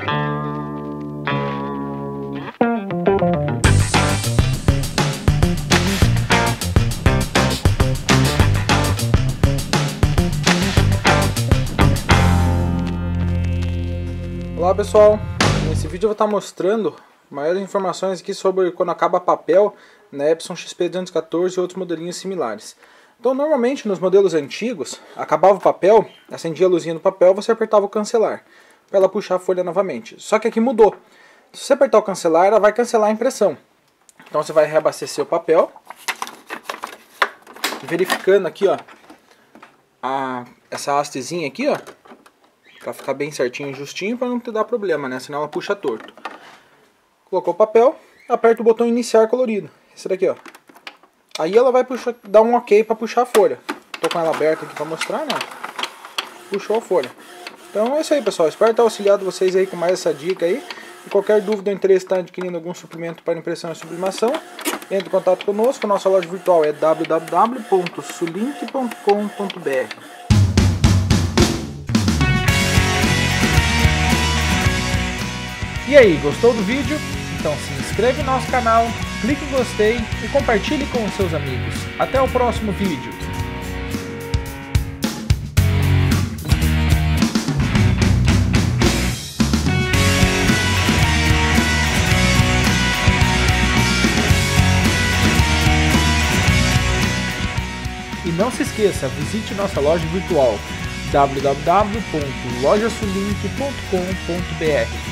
Olá pessoal, nesse vídeo eu vou estar mostrando maiores informações aqui sobre quando acaba papel na Epson XP214 e outros modelinhos similares. Então normalmente nos modelos antigos, acabava o papel, acendia a luzinha do papel, você apertava o cancelar para ela puxar a folha novamente. Só que aqui mudou. Se você apertar o cancelar, ela vai cancelar a impressão. Então você vai reabastecer o papel, verificando aqui ó, essa hastezinha aqui ó, para ficar bem certinho e justinho, para não te dar problema, né? Senão ela puxa torto. Colocou o papel, aperta o botão iniciar colorido. Esse daqui, ó. Aí ela vai puxar, dar um ok para puxar a folha. Tô com ela aberta aqui para mostrar, né? Puxou a folha. Então é isso aí, pessoal. Espero ter auxiliado vocês aí com mais essa dica aí. E qualquer dúvida ou interesse em estar adquirindo algum suplemento para impressão e sublimação, entre em contato conosco. Nossa loja virtual é www.sulink.com.br. E aí, gostou do vídeo? Então se inscreve no nosso canal, clique em gostei e compartilhe com os seus amigos. Até o próximo vídeo! E não se esqueça, visite nossa loja virtual www.lojasulink.com.br.